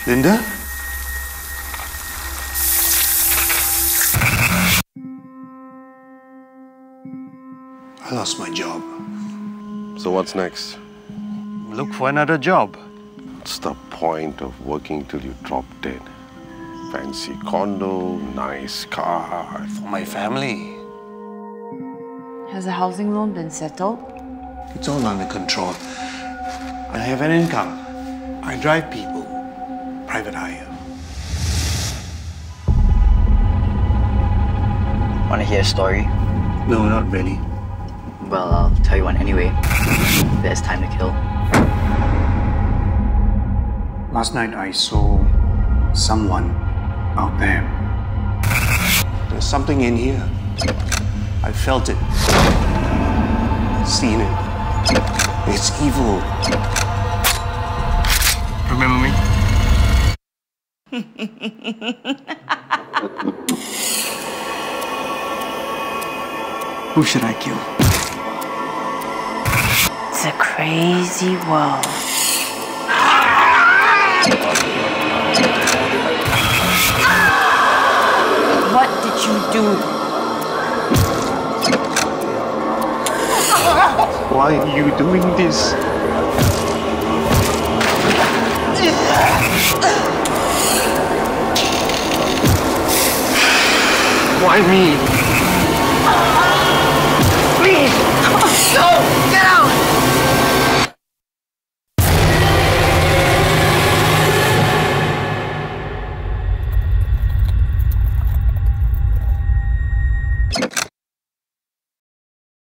Linda? I lost my job. So what's next? Look for another job. What's the point of working till you drop dead? Fancy condo, nice car. For my family. Has the housing loan been settled? It's all under control. I have an income. I drive people. Private hire. Want to hear a story? No, not really. Well, I'll tell you one anyway. There's time to kill. Last night I saw someone out there. There's something in here. I felt it. Seen it. It's evil. Remember me? Who should I kill? It's a crazy world. What did you do? Why are you doing this? Why me? Please! No!